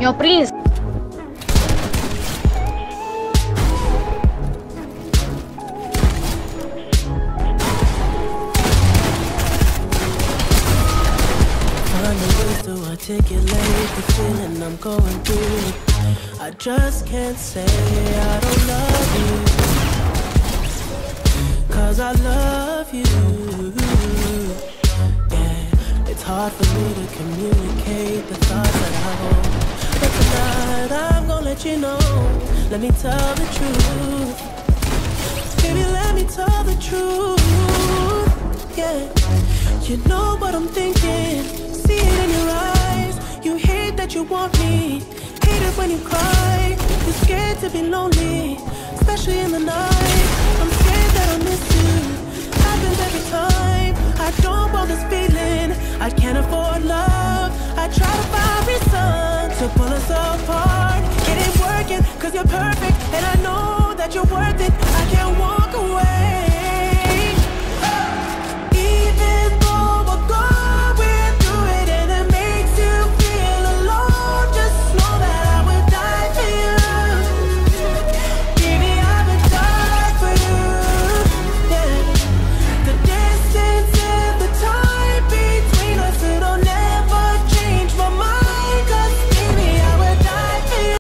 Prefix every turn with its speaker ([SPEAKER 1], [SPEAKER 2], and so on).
[SPEAKER 1] Yo, Prince.
[SPEAKER 2] Articulate the feeling I'm going through. I just can't say I don't love you, 'cause I love you. Yeah, it's hard for me to communicate the thoughts that I hold, but tonight I'm gonna let you know. Let me tell the truth. Baby, let me tell the truth. Yeah, you know what I'm thinking. See it in your eyes. You hate that you want me. Hate it when you cry. You're scared to be lonely, especially in the night. I'm scared that I'll miss you. Happens every time. I don't want this feeling. I can't afford love. I try to find